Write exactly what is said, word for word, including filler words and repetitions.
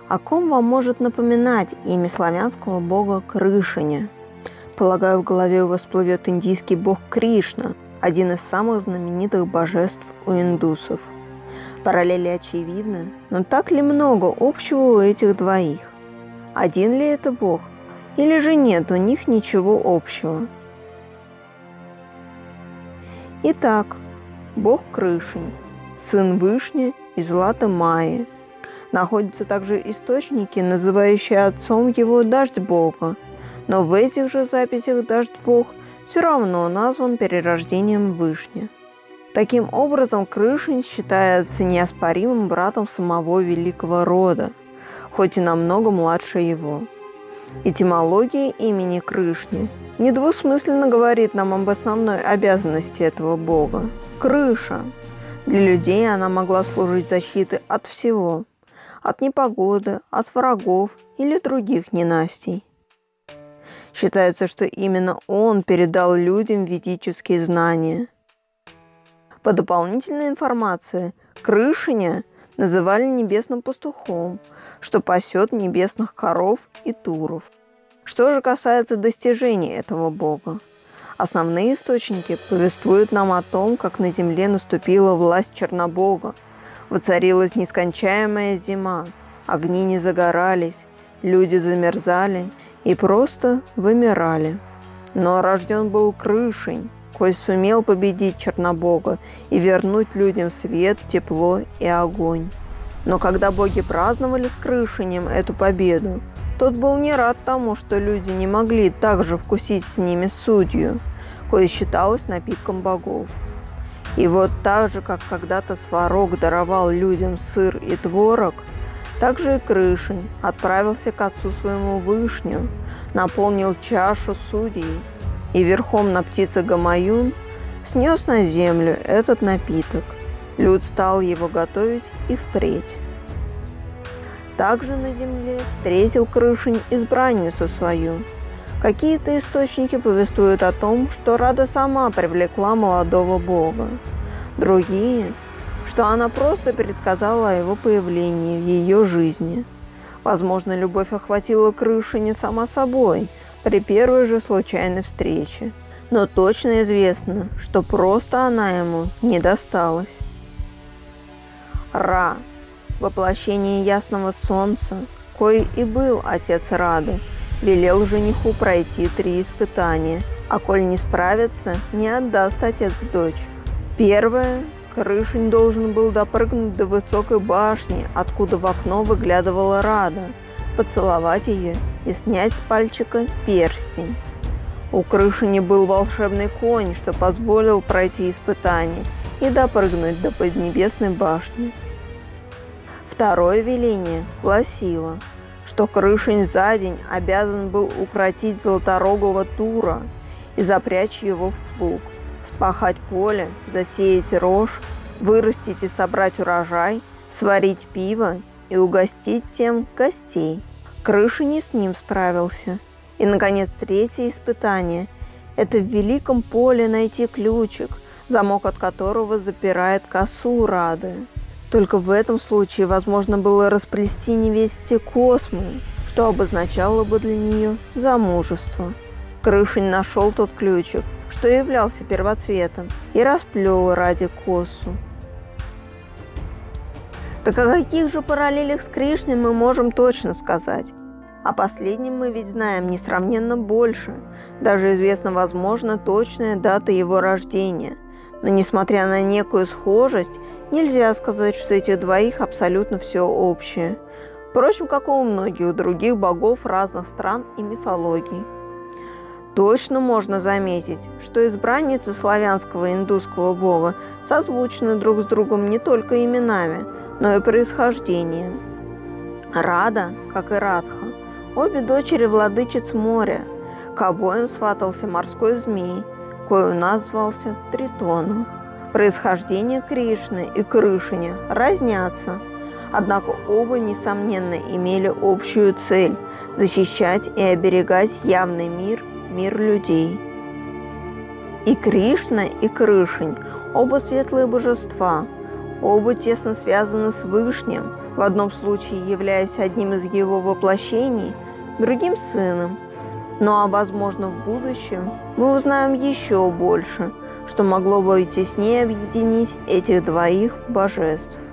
О ком вам может напоминать имя славянского бога Крышиня? Полагаю, в голове у вас всплывет индийский бог Кришна, один из самых знаменитых божеств у индусов. Параллели очевидны, но так ли много общего у этих двоих? Один ли это бог? Или же нет у них ничего общего? Итак, бог Крышень, сын Вышни и Златы Майи. Находятся также источники, называющие отцом его Дождь-бога, но в этих же записях Дождь-бог все равно назван перерождением Вышни. Таким образом, Крышень считается неоспоримым братом самого великого рода, хоть и намного младше его. Этимология имени Крышни недвусмысленно говорит нам об основной обязанности этого бога – крыша. Для людей она могла служить защитой от всего – от непогоды, от врагов или других ненастий. Считается, что именно он передал людям ведические знания. По дополнительной информации, Крышиня называли небесным пастухом, что пасет небесных коров и туров. Что же касается достижений этого бога, основные источники повествуют нам о том, как на земле наступила власть Чернобога, воцарилась нескончаемая зима, огни не загорались, люди замерзали и просто вымирали. Но рожден был Крышень, кой сумел победить Чернобога и вернуть людям свет, тепло и огонь. Но когда боги праздновали с Крышенем эту победу, тот был не рад тому, что люди не могли также вкусить с ними судью, кое считалось напитком богов. И вот так же, как когда-то Сварог даровал людям сыр и творог, так же и Крышень отправился к отцу своему Вышню, наполнил чашу судей и верхом на птице Гамаюн снес на землю этот напиток. Люд стал его готовить и впредь. Также на земле встретил Крышень избранницу свою. Какие-то источники повествуют о том, что Рада сама привлекла молодого бога. Другие, что она просто предсказала о его появлении в ее жизни. Возможно, любовь охватила Крышиня сама собой при первой же случайной встрече. Но точно известно, что просто она ему не досталась. Ра, воплощение ясного солнца, кой и был отец Рады, велел жениху пройти три испытания, а коль не справится, не отдаст отец дочь. Первое. Крышень должен был допрыгнуть до высокой башни, откуда в окно выглядывала Рада, поцеловать ее и снять с пальчика перстень. У Крышени был волшебный конь, что позволил пройти испытание и допрыгнуть до Поднебесной башни. Второе веление гласило, что Крышень за день обязан был укротить золоторогого тура и запрячь его в плуг, спахать поле, засеять рожь, вырастить и собрать урожай, сварить пиво и угостить тем гостей. Крышень с ним справился. И, наконец, третье испытание – это в великом поле найти ключик, замок от которого запирает косу Рады. Только в этом случае возможно было расплести невесте космы, что обозначало бы для нее замужество. Крышень нашел тот ключик, что являлся первоцветом, и расплел Раде косу. Так о каких же параллелях с Кришной мы можем точно сказать? О последнем мы ведь знаем несравненно больше. Даже известна, возможно, точная дата его рождения. Но несмотря на некую схожесть, нельзя сказать, что этих двоих абсолютно все общее. Впрочем, как и у многих других богов разных стран и мифологий. Точно можно заметить, что избранницы славянского и индусского бога созвучны друг с другом не только именами, но и происхождением. Рада, как и Радха, обе дочери владычиц моря. К обоим сватался морской змей, кой у нас звался Тритоном. Происхождение Кришны и Крышиня разнятся, однако оба, несомненно, имели общую цель – защищать и оберегать явный мир, мир людей. И Кришна, и Крышень – оба светлые божества, Оба тесно связаны с Вышним, в одном случае являясь одним из его воплощений, другим – сыном. Ну а возможно в будущем мы узнаем еще больше, что могло бы теснее объединить этих двоих божеств.